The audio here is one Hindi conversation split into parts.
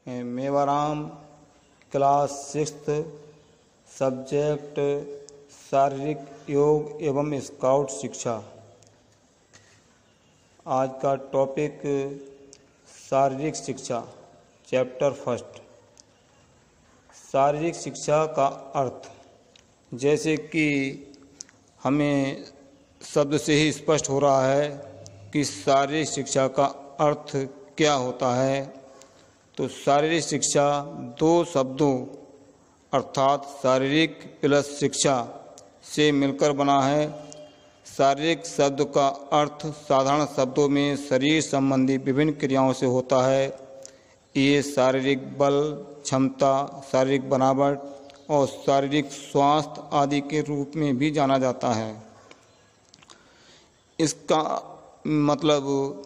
मेवाराम, क्लास 6th, सब्जेक्ट शारीरिक योग एवं स्काउट शिक्षा। आज का टॉपिक शारीरिक शिक्षा, चैप्टर 1। शारीरिक शिक्षा का अर्थ, जैसे कि हमें शब्द से ही स्पष्ट हो रहा है कि शारीरिक शिक्षा का अर्थ क्या होता है। तो शारीरिक शिक्षा दो शब्दों अर्थात शारीरिक प्लस शिक्षा से मिलकर बना है। शारीरिक शब्द का अर्थ साधारण शब्दों में शरीर संबंधी विभिन्न क्रियाओं से होता है। ये शारीरिक बल, क्षमता, शारीरिक बनावट और शारीरिक स्वास्थ्य आदि के रूप में भी जाना जाता है। इसका मतलब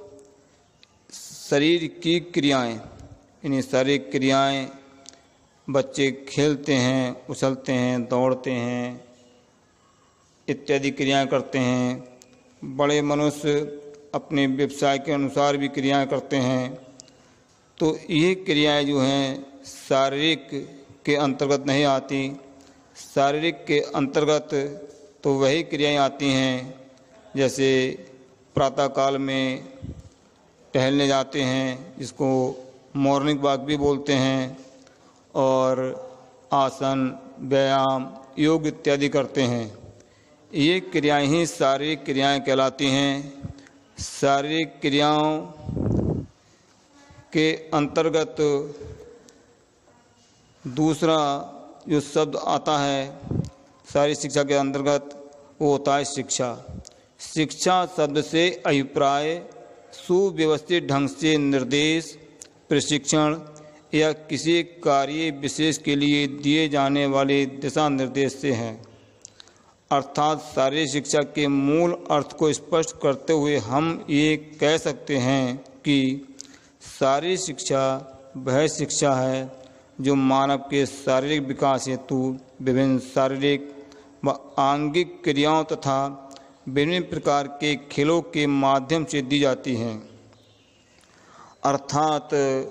शरीर की क्रियाएं, यानी शारीरिक क्रियाएं, बच्चे खेलते हैं, उछलते हैं, दौड़ते हैं इत्यादि क्रियाएं करते हैं। बड़े मनुष्य अपने व्यवसाय के अनुसार भी क्रियाएं करते हैं। तो ये क्रियाएं जो हैं शारीरिक के अंतर्गत नहीं आती। शारीरिक के अंतर्गत तो वही क्रियाएं आती हैं, जैसे प्रातःकाल में टहलने जाते हैं, जिसको मॉर्निंग वॉक भी बोलते हैं, और आसन, व्यायाम, योग इत्यादि करते हैं। ये क्रियाएं ही शारीरिक क्रियाएं कहलाती हैं। शारीरिक क्रियाओं के अंतर्गत दूसरा जो शब्द आता है शारीरिक शिक्षा के अंतर्गत, वो होता है शिक्षा। शिक्षा शब्द से अभिप्राय सुव्यवस्थित ढंग से निर्देश, प्रशिक्षण या किसी कार्य विशेष के लिए दिए जाने वाले दिशा निर्देश से है। अर्थात शारीरिक शिक्षा के मूल अर्थ को स्पष्ट करते हुए हम ये कह सकते हैं कि शारीरिक शिक्षा वह शिक्षा है जो मानव के शारीरिक विकास हेतु विभिन्न शारीरिक व आंगिक क्रियाओं तथा विभिन्न प्रकार के खेलों के माध्यम से दी जाती हैं। अर्थात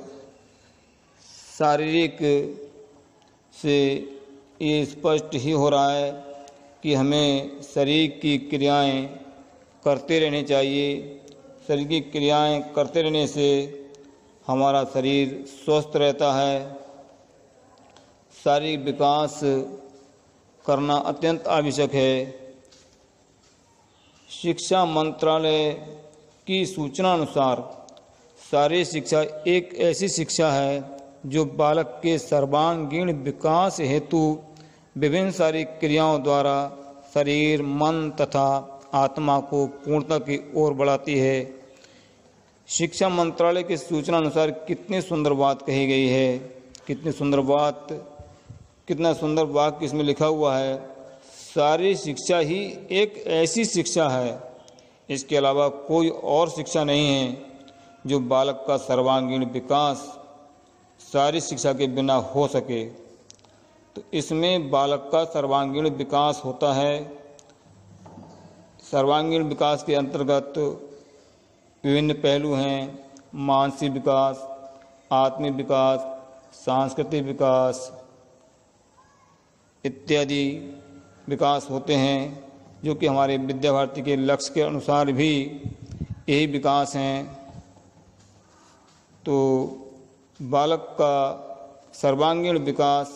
शारीरिक से ये स्पष्ट ही हो रहा है कि हमें शरीर की क्रियाएं करते रहने चाहिए। शरीर की क्रियाएं करते रहने से हमारा शरीर स्वस्थ रहता है। शारीरिक विकास करना अत्यंत आवश्यक है। शिक्षा मंत्रालय की सूचना अनुसार शारीरिक शिक्षा एक ऐसी शिक्षा है जो बालक के सर्वांगीण विकास हेतु विभिन्न शारीरिक क्रियाओं द्वारा शरीर, मन तथा आत्मा को पूर्णता की ओर बढ़ाती है। शिक्षा मंत्रालय की सूचना अनुसार कितनी सुंदर बात कही गई है, कितनी सुंदर बात, कितना सुंदर वाक्य इसमें लिखा हुआ है। शारीरिक शिक्षा ही एक ऐसी शिक्षा है, इसके अलावा कोई और शिक्षा नहीं है जो बालक का सर्वांगीण विकास शारीरिक शिक्षा के बिना हो सके। तो इसमें बालक का सर्वांगीण विकास होता है। सर्वांगीण विकास के अंतर्गत विभिन्न पहलू हैं। मानसिक विकास, आत्मिक विकास, सांस्कृतिक विकास इत्यादि विकास होते हैं, जो कि हमारे विद्या भारती के लक्ष्य के अनुसार भी यही विकास हैं। तो बालक का सर्वांगीण विकास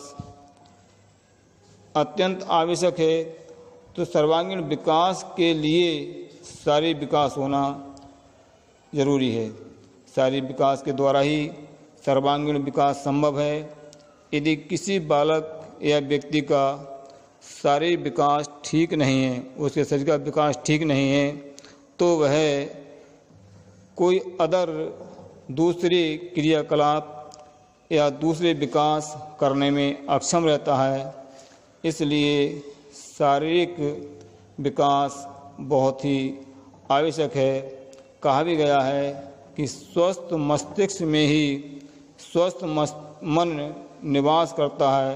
अत्यंत आवश्यक है। तो सर्वांगीण विकास के लिए शारीरिक विकास होना जरूरी है। शारीरिक विकास के द्वारा ही सर्वांगीण विकास संभव है। यदि किसी बालक या व्यक्ति का शारीरिक विकास ठीक नहीं है, उसके शरीर का विकास ठीक नहीं है, तो वह कोई अदर दूसरे क्रियाकलाप या दूसरे विकास करने में अक्षम रहता है। इसलिए शारीरिक विकास बहुत ही आवश्यक है। कहा भी गया है कि स्वस्थ मस्तिष्क में ही स्वस्थ मन निवास करता है।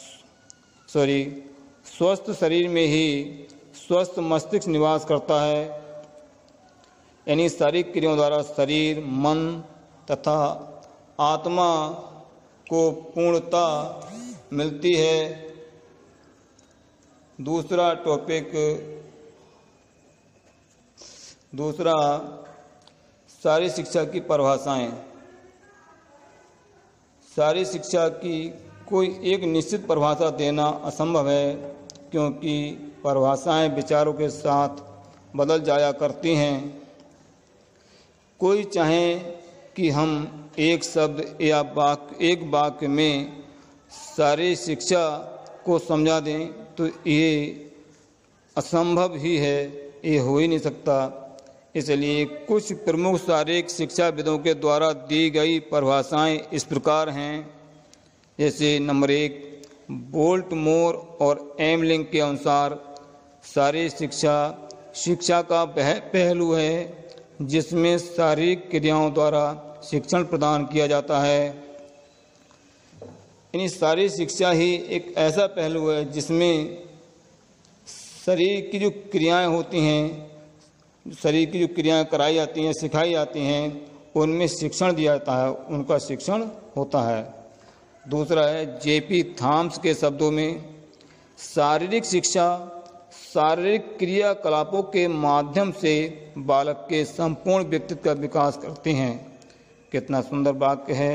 स्वस्थ शरीर में ही स्वस्थ मस्तिष्क निवास करता है। यानी शारीरिक क्रियाओं द्वारा शरीर, मन तथा आत्मा को पूर्णता मिलती है। दूसरा सारी शिक्षा की परिभाषाएं। सारी शिक्षा की कोई एक निश्चित परिभाषा देना असंभव है, क्योंकि परिभाषाएं विचारों के साथ बदल जाया करती हैं। कोई चाहे कि हम एक शब्द या एक वाक्य में सारी शिक्षा को समझा दें तो ये असंभव ही है, ये हो ही नहीं सकता। इसलिए कुछ प्रमुख शारीरिक शिक्षाविदों के द्वारा दी गई परिभाषाएं इस प्रकार हैं। जैसे नंबर 1, बोल्टमोर और एमलिंग के अनुसार शारीरिक शिक्षा का वह पहलू है जिसमें शारीरिक क्रियाओं द्वारा शिक्षण प्रदान किया जाता है। यानी शारीरिक शिक्षा ही एक ऐसा पहलू है जिसमें शरीर की जो क्रियाएं होती हैं, शरीर की जो क्रियाएं कराई जाती हैं, सिखाई जाती हैं, उनमें शिक्षण दिया जाता है, उनका शिक्षण होता है। दूसरा है जेपी थॉम्स के शब्दों में, शारीरिक शिक्षा शारीरिक क्रियाकलापों के माध्यम से बालक के संपूर्ण व्यक्तित्व का विकास करती हैं। कितना सुंदर वाक्य है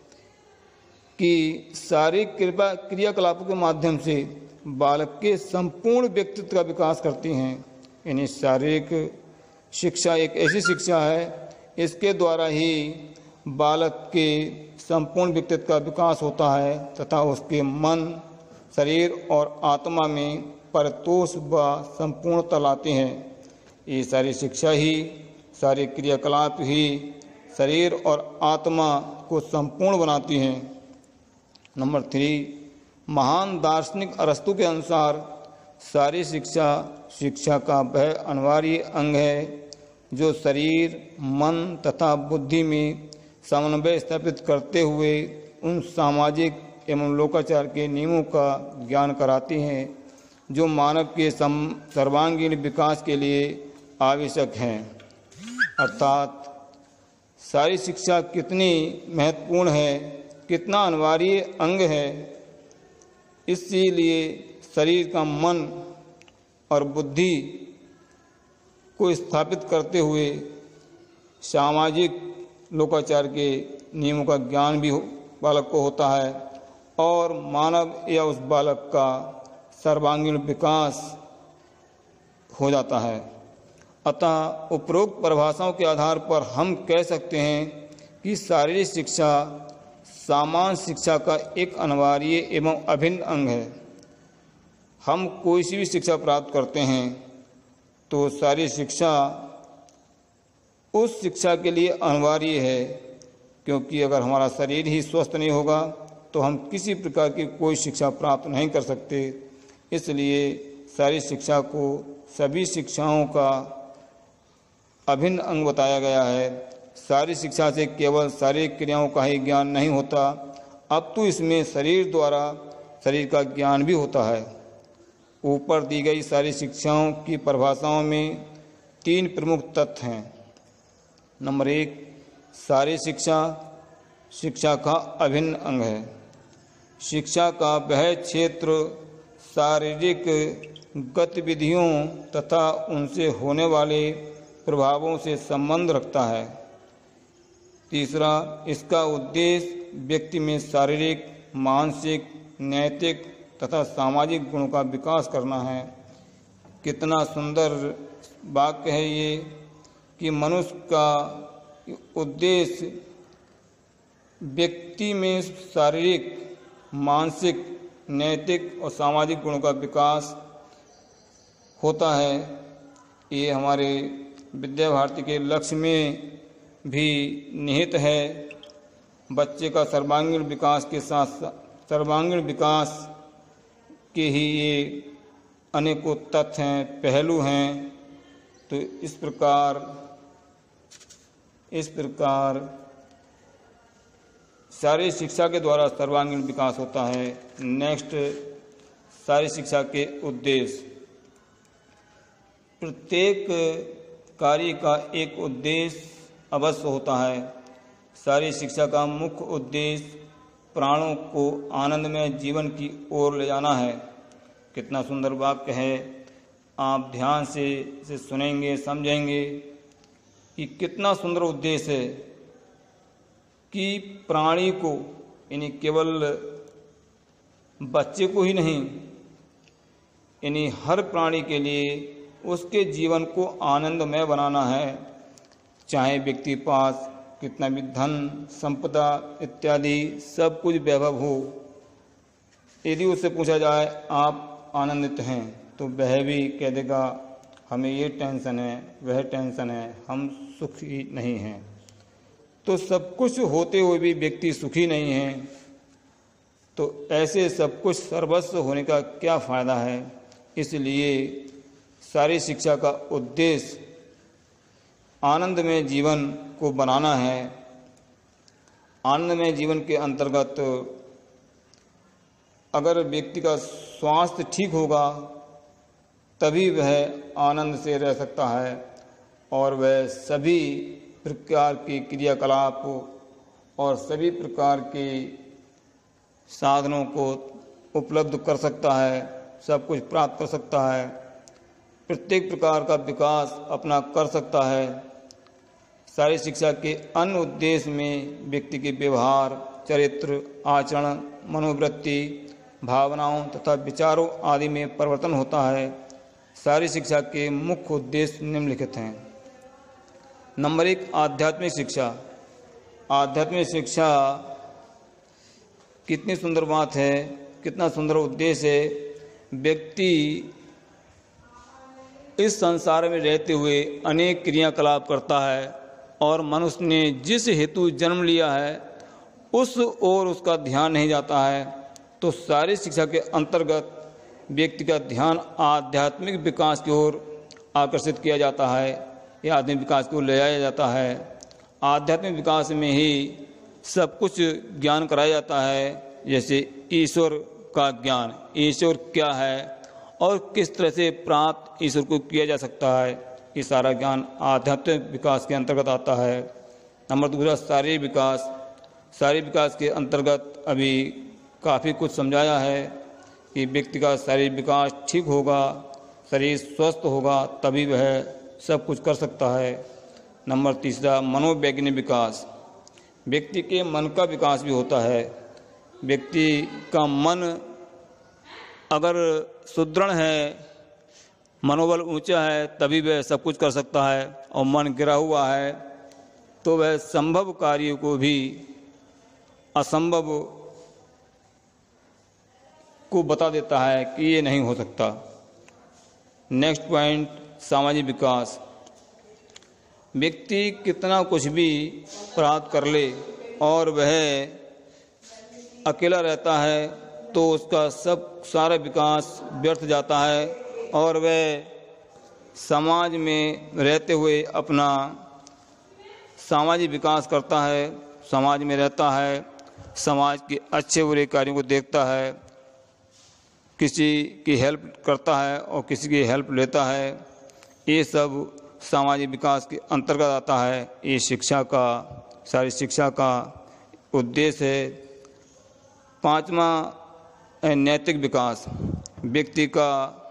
कि शारीरिक क्रियाकलापों के माध्यम से बालक के संपूर्ण व्यक्तित्व का विकास करती हैं। यानी शारीरिक शिक्षा एक ऐसी शिक्षा है, इसके द्वारा ही बालक के संपूर्ण व्यक्तित्व का विकास होता है तथा उसके मन, शरीर और आत्मा में परितोष व संपूर्णता लाते हैं। ये सारी शिक्षा ही, सारे क्रियाकलाप ही शरीर और आत्मा को संपूर्ण बनाती हैं। नंबर 3, महान दार्शनिक अरस्तु के अनुसार सारी शिक्षा का वह अनिवार्य अंग है जो शरीर, मन तथा बुद्धि में समन्वय स्थापित करते हुए उन सामाजिक एवं लोकाचार के नियमों का ज्ञान कराती हैं जो मानव के सर्वांगीण विकास के लिए आवश्यक हैं। अर्थात सारी शिक्षा कितनी महत्वपूर्ण है, कितना अनिवार्य अंग है, इसीलिए शरीर का मन और बुद्धि को स्थापित करते हुए सामाजिक लोकाचार के नियमों का ज्ञान भी बालक को होता है और मानव या उस बालक का सर्वांगीण विकास हो जाता है। अतः उपरोक्त परिभाषाओं के आधार पर हम कह सकते हैं कि शारीरिक शिक्षा सामान्य शिक्षा का एक अनिवार्य एवं अभिन्न अंग है। हम कोई सी भी शिक्षा प्राप्त करते हैं तो सारी शिक्षा उस शिक्षा के लिए अनिवार्य है, क्योंकि अगर हमारा शरीर ही स्वस्थ नहीं होगा तो हम किसी प्रकार की कोई शिक्षा प्राप्त नहीं कर सकते। इसलिए सारी शिक्षा को सभी शिक्षाओं का अभिन्न अंग बताया गया है। सारी शिक्षा से केवल शारीरिक क्रियाओं का ही ज्ञान नहीं होता, अब तो इसमें शरीर द्वारा शरीर का ज्ञान भी होता है। ऊपर दी गई सारी शिक्षाओं की परिभाषाओं में 3 प्रमुख तथ्य हैं। नंबर 1, सारी शिक्षा का अभिन्न अंग है। शिक्षा का वह क्षेत्र शारीरिक गतिविधियों तथा उनसे होने वाले प्रभावों से संबंध रखता है। तीसरा, इसका उद्देश्य व्यक्ति में शारीरिक, मानसिक, नैतिक तथा सामाजिक गुणों का विकास करना है। कितना सुंदर वाक्य है ये कि मनुष्य का उद्देश्य व्यक्ति में शारीरिक, मानसिक, नैतिक और सामाजिक गुणों का विकास होता है। ये हमारे विद्या भारती के लक्ष्य में भी निहित है। बच्चे का सर्वांगीण विकास के साथ सर्वांगीण विकास के ही ये अनेकों तथ्य हैं, पहलू हैं। तो इस प्रकार सारी शिक्षा के द्वारा सर्वांगीण विकास होता है। नेक्स्ट, सारी शिक्षा के उद्देश्य। प्रत्येक कार्य का एक उद्देश्य अवश्य होता है। सारी शिक्षा का मुख्य उद्देश्य प्राणों को आनंदमय जीवन की ओर ले जाना है। कितना सुंदर वाक्य है। आप ध्यान से इसे सुनेंगे, समझेंगे कि कितना सुंदर उद्देश्य है कि प्राणी को, यानी केवल बच्चे को ही नहीं, यानी हर प्राणी के लिए उसके जीवन को आनंदमय बनाना है। चाहे व्यक्ति पास कितना भी धन, संपदा इत्यादि सब कुछ वैभव हो, यदि उससे पूछा जाए आप आनंदित हैं, तो वह भी कह देगा हमें ये टेंशन है, वह टेंशन है, हम सुखी नहीं हैं। तो सब कुछ होते हुए भी व्यक्ति सुखी नहीं है, तो ऐसे सब कुछ सर्वस्व होने का क्या फ़ायदा है। इसलिए सारी शिक्षा का उद्देश्य आनंदमय जीवन को बनाना है। आनंदमय जीवन के अंतर्गत अगर व्यक्ति का स्वास्थ्य ठीक होगा तभी वह आनंद से रह सकता है और वह सभी प्रकार के क्रियाकलाप और सभी प्रकार के साधनों को उपलब्ध कर सकता है, सब कुछ प्राप्त कर सकता है, प्रत्येक प्रकार का विकास अपना कर सकता है। सारी शिक्षा के अन्य उद्देश्य में व्यक्ति के व्यवहार, चरित्र, आचरण, मनोवृत्ति, भावनाओं तथा विचारों आदि में परिवर्तन होता है। सारी शिक्षा के मुख्य उद्देश्य निम्नलिखित हैं। नंबर 1, आध्यात्मिक शिक्षा। आध्यात्मिक शिक्षा कितनी सुंदर बात है, कितना सुंदर उद्देश्य है। व्यक्ति इस संसार में रहते हुए अनेक क्रियाकलाप करता है और मनुष्य ने जिस हेतु जन्म लिया है उस ओर उसका ध्यान नहीं जाता है। तो सारी शिक्षा के अंतर्गत व्यक्ति का ध्यान आध्यात्मिक विकास की ओर आकर्षित किया जाता है या आध्यात्मिक विकास की ओर ले जाया जाता है। आध्यात्मिक विकास में ही सब कुछ ज्ञान कराया जाता है, जैसे ईश्वर का ज्ञान, ईश्वर क्या है और किस तरह से प्राप्त ईश्वर को किया जा सकता है, ये सारा ज्ञान आध्यात्मिक विकास के अंतर्गत आता है। नंबर 2, शारीरिक विकास। शारीरिक विकास के अंतर्गत अभी काफ़ी कुछ समझाया है कि व्यक्ति का शारीरिक विकास ठीक होगा, शरीर स्वस्थ होगा, तभी वह सब कुछ कर सकता है। नंबर 3, मनोवैज्ञानिक विकास। व्यक्ति के मन का विकास भी होता है। व्यक्ति का मन अगर सुदृढ़ है, मनोबल ऊंचा है, तभी वह सब कुछ कर सकता है। और मन गिरा हुआ है तो वह संभव कार्य को भी असंभव को बता देता है कि ये नहीं हो सकता। नेक्स्ट पॉइंट, सामाजिक विकास। व्यक्ति कितना कुछ भी प्राप्त कर ले और वह अकेला रहता है तो उसका सारा विकास व्यर्थ जाता है और वह समाज में रहते हुए अपना सामाजिक विकास करता है, समाज में रहता है, समाज के अच्छे बुरे कार्यों को देखता है, किसी की हेल्प करता है और किसी की हेल्प लेता है। ये सब सामाजिक विकास के अंतर्गत आता है। ये शिक्षा का, सारी शिक्षा का उद्देश्य है। 5वां, नैतिक विकास। व्यक्ति का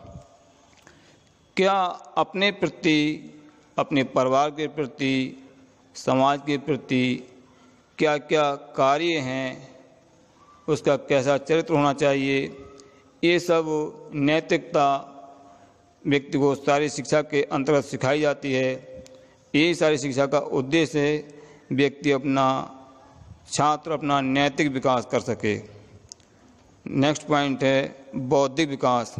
क्या अपने प्रति, अपने परिवार के प्रति, समाज के प्रति क्या क्या कार्य हैं, उसका कैसा चरित्र होना चाहिए, ये सब नैतिकता व्यक्ति को सारी शिक्षा के अंतर्गत सिखाई जाती है। यही सारी शिक्षा का उद्देश्य है, व्यक्ति अपना, छात्र अपना नैतिक विकास कर सके। नेक्स्ट पॉइंट है बौद्धिक विकास।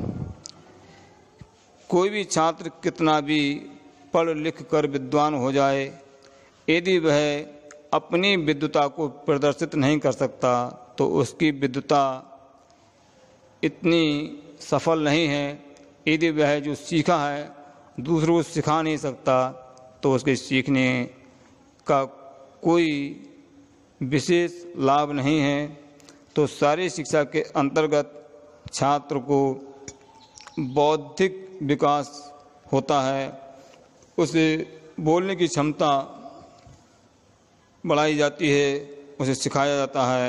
कोई भी छात्र कितना भी पढ़ लिख कर विद्वान हो जाए, यदि वह अपनी विद्वता को प्रदर्शित नहीं कर सकता तो उसकी विद्वता इतनी सफल नहीं है। यदि वह जो सीखा है दूसरों को सिखा नहीं सकता तो उसके सीखने का कोई विशेष लाभ नहीं है। तो सारी शिक्षा के अंतर्गत छात्र को बौद्धिक विकास होता है, उसे बोलने की क्षमता बढ़ाई जाती है, उसे सिखाया जाता है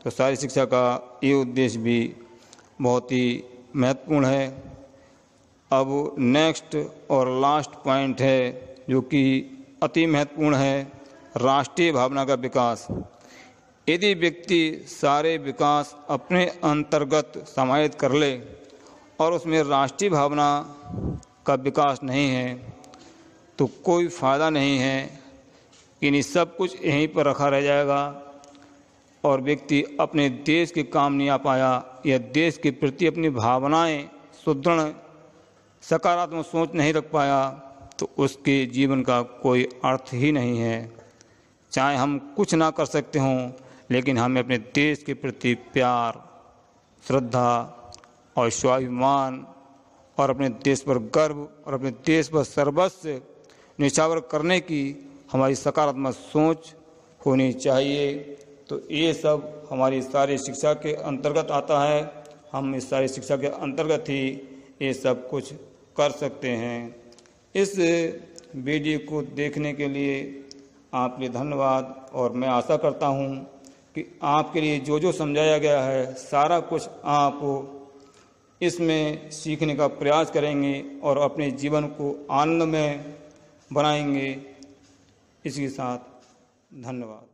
तो सारी शिक्षा का ये उद्देश्य भी बहुत ही महत्वपूर्ण है। अब नेक्स्ट और लास्ट पॉइंट है जो कि अति महत्वपूर्ण है, राष्ट्रीय भावना का विकास। यदि व्यक्ति सारे विकास अपने अंतर्गत समाहित कर ले और उसमें राष्ट्रीय भावना का विकास नहीं है तो कोई फ़ायदा नहीं है, यानी सब कुछ यहीं पर रखा रह जाएगा और व्यक्ति अपने देश के काम नहीं आ पाया या देश के प्रति अपनी भावनाएं सुदृढ़ सकारात्मक सोच नहीं रख पाया तो उसके जीवन का कोई अर्थ ही नहीं है। चाहे हम कुछ ना कर सकते हों, लेकिन हमें अपने देश के प्रति प्यार, श्रद्धा और स्वाभिमान और अपने देश पर गर्व और अपने देश पर सर्वस्व निछावर करने की हमारी सकारात्मक सोच होनी चाहिए। तो ये सब हमारी सारी शिक्षा के अंतर्गत आता है। हम इस सारी शिक्षा के अंतर्गत ही ये सब कुछ कर सकते हैं। इस वीडियो को देखने के लिए आपके धन्यवाद और मैं आशा करता हूँ कि आपके लिए जो जो समझाया गया है सारा कुछ आप इसमें सीखने का प्रयास करेंगे और अपने जीवन को आनंदमय बनाएंगे। इसी के साथ धन्यवाद।